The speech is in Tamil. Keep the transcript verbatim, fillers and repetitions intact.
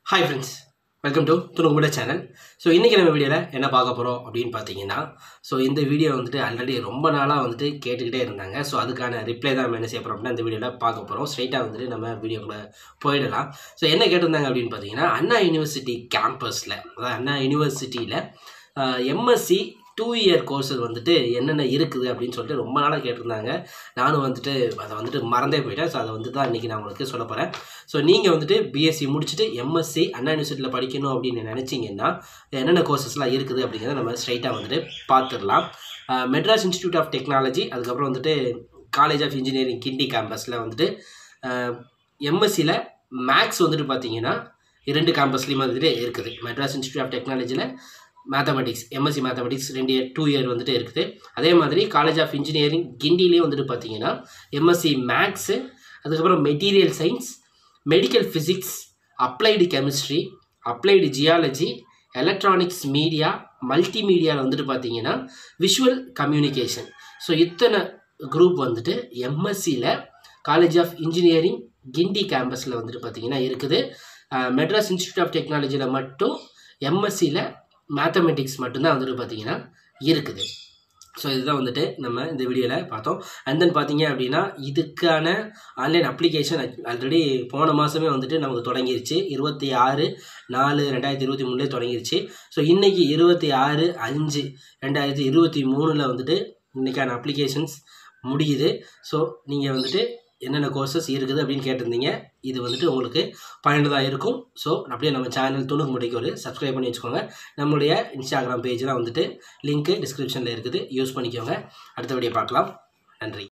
Hi friends, welcome to Tunumuda channel. So இன்னைக்கு நம்ம வீடியோல என்ன பார்க்க போறோம் அப்படினு பாத்தீங்கன்னா சோ இந்த வீடியோ வந்துட்டு ஆல்ரெடி ரொம்ப நாளா வந்துட்டு கேட்டுக்கிட்டே இருந்தாங்க. சோ அதுக்கான ரிப்ளை தான் நம்ம என்ன செய்ய போறோம் அப்படினா இந்த வீடியோல பார்க்க போறோம். ஸ்ட்ரைட்டா வந்துட்டு நம்ம வீடியோக்குள்ள போய்டலாம். சோ என்ன கேட்டிருந்தாங்க அப்படினு பாத்தீங்கன்னா அண்ணா யுனிவர்சிட்டி கேம்பஸ்ல அதாவது அண்ணா யுனிவர்சிட்டில M S c two year courses வந்துட்டு என்னென்ன இருக்குது அப்படினு சொல்லிட்டு ரொம்ப நாளா கேட்டிருந்தாங்க. நானும் வந்துட்டு அத வந்துட்டு மறந்தே போயிட்டேன். சோ அத வந்து தான் இன்னைக்கு நான் உங்களுக்கு சொல்ல போறேன். சோ நீங்க வந்துட்டு B S c முடிச்சிட்டு M S c அண்ணா யுனிவர்சிட்டில படிக்கணும் அப்படினு நினைச்சீங்கன்னா என்னென்ன கோர்சஸ்லாம் இருக்குது அப்படிங்கறத நம்ம ஸ்ட்ரைட்டா வந்துட்டு பாத்துறலாம். மெட்ராஸ் இன்ஸ்டிடியூட் ஆஃப் டெக்னாலஜி அதுக்கு அப்புறம் வந்துட்டு காலேஜ் ஆஃப் இன்ஜினியரிங் கிண்டி கேம்பஸ்ல வந்துட்டு M S c ல மேக்ஸ் வந்துட்டு பாத்தீங்கன்னா இரண்டு கேம்பஸ்லயும் வந்துட்டு இருக்குது. மெட்ராஸ் இன்ஸ்டிடியூட் ஆஃப் டெக்னாலஜில mathematics M S c mathematics ரெண்டு இயர் டூ இயர் வந்துட்டு இருக்குது. அதே மாதிரி காலேஜ் ஆஃப் இன்ஜினியரிங் கிண்டிலேயே வந்துட்டு பார்த்தீங்கன்னா M S c மேக்ஸு அதுக்கப்புறம் material science medical physics applied chemistry applied geology electronics media மல்டிமீடியாவில் வந்துட்டு பார்த்தீங்கன்னா விஷுவல் கம்யூனிகேஷன். ஸோ இத்தனை குரூப் வந்துட்டு M S c ல காலேஜ் ஆஃப் இன்ஜினியரிங் கிண்டி கேம்பஸில் வந்துட்டு பார்த்தீங்கன்னா இருக்குது. மெட்ராஸ் இன்ஸ்டிடியூட் ஆஃப் டெக்னாலஜியில் மட்டும் M S c ல மேத்தமெட்டிக்ஸ் மட்டும்தான் வந்துட்டு பார்த்தீங்கன்னா இருக்குது. ஸோ இதுதான் வந்துட்டு நம்ம இந்த வீடியோவில் பார்த்தோம். அண்ட் தென் பார்த்தீங்க அப்படின்னா இதுக்கான ஆன்லைன் அப்ளிகேஷன் ஆல்ரெடி போன மாதமே வந்துட்டு நமக்கு தொடங்கிருச்சு. இருபத்தி ஆறு நாலு ரெண்டாயிரத்தி இருபத்தி மூணுலேயே தொடங்கிருச்சு. ஸோ இன்றைக்கி இருபத்தி ஆறு அஞ்சு ரெண்டாயிரத்தி இருபத்தி மூணில் வந்துட்டு இன்றைக்கான அப்ளிகேஷன்ஸ் முடியுது. ஸோ நீங்கள் வந்துட்டு என்னென்ன கோர்சஸ் இருக்குது அப்படின்னு கேட்டிருந்தீங்க. இது வந்துட்டு உங்களுக்கு பயனுள்ளதாக இருக்கும். ஸோ அப்படியே நம்ம சேனல் துணுக்கு முடிக்க ஒரு சப்ஸ்கிரைப் பண்ணி வச்சுக்கோங்க. நம்மளுடைய இன்ஸ்டாகிராம் பேஜெலாம் வந்துட்டு லிங்க்கு டிஸ்கிரிப்ஷனில் இருக்குது, யூஸ் பண்ணிக்கோங்க. அடுத்த வீடியோ பார்க்கலாம். நன்றி.